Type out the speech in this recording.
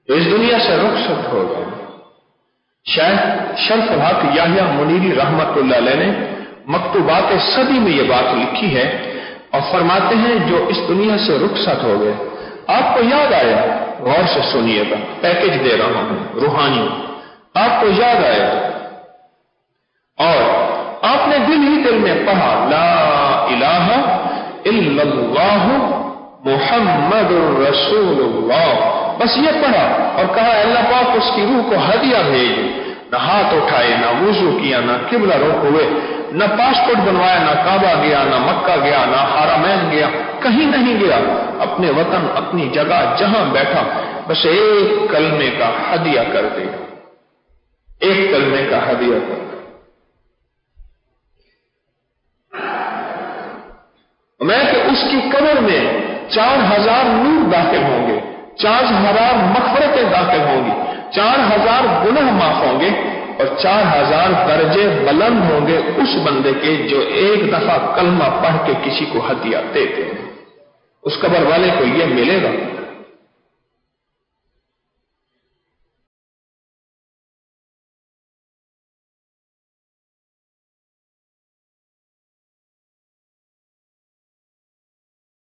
تو اس دنیا سے رخصت ہو گئے. شاید شرف الحق یحییٰ منیری رحمت اللہ علیہ نے مکتوبات صدی میں یہ بات لکھی ہے اور فرماتے ہیں جو اس دنیا سے رخصت ہو گئے. آپ کو یاد آیا, غور سے سنیے گا, پیکج دے رہا ہوں روحانی. آپ کو یاد آیا اور آپ نے دل ہی دل میں پڑھا لا الہ الا اللہ محمد رسول اللہ, بس یہ پڑھا اور کہا اللہ پاک اس کی روح کو ہدیہ بھیج. نہ ہاتھ اٹھائے, نہ وضو کیا, نہ قبلہ رخ ہوئے, نہ پاسپورٹ بنوایا, نہ کعبہ گیا, نہ مکہ گیا, نہ حرمین گیا, کہیں نہیں گیا. اپنے وطن اپنی جگہ جہاں بیٹھا بس ایک کلمے کا ہدیہ کر دے, ایک کلمے کا ہدیہ کر دے. میں کہ اس کی قبر میں 4000 نور داخل ہوں گے, 4000 مغفرتیں داخل ہوں گی, 4000 گناہ معاف ہوں گے اور 4000 درجے بلند ہوں گے اس بندے کے جو ایک دفعہ کلمہ پڑھ کے کسی کو ہدیہ دیتے ہیں. اس قبر والے کو یہ ملے گا